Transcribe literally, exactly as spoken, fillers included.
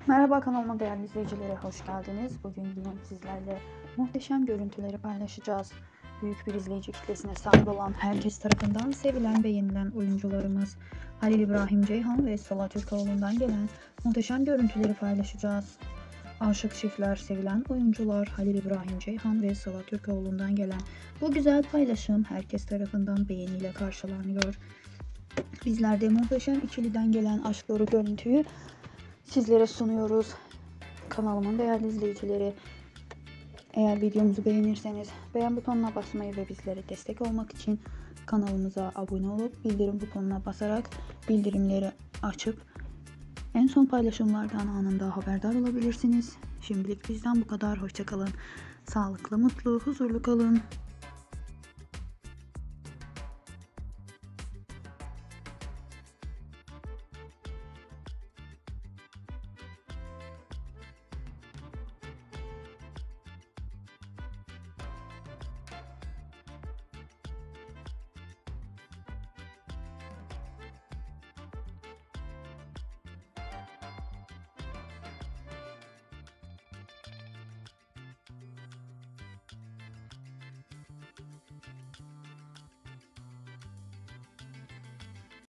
Merhaba kanalıma değerli izleyicilere hoş geldiniz. Bugün yine sizlerle muhteşem görüntüleri paylaşacağız. Büyük bir izleyici kitlesine sahip olan, herkes tarafından sevilen, beğenilen oyuncularımız Halil İbrahim Ceyhan ve Sıla Türkoğlu'ndan gelen muhteşem görüntüleri paylaşacağız. Aşık çiftler, sevilen oyuncular Halil İbrahim Ceyhan ve Sıla Türkoğlu'ndan gelen bu güzel paylaşım herkes tarafından beğeniyle karşılanıyor. Bizler de muhteşem ikiliden gelen aşk dolu görüntüyü sizlere sunuyoruz. Kanalımın değerli izleyicileri, eğer videomuzu beğenirseniz beğen butonuna basmayı ve bizlere destek olmak için kanalımıza abone olup bildirim butonuna basarak bildirimleri açıp en son paylaşımlardan anında haberdar olabilirsiniz. Şimdilik bizden bu kadar. Hoşça kalın. Sağlıklı, mutlu, huzurlu kalın.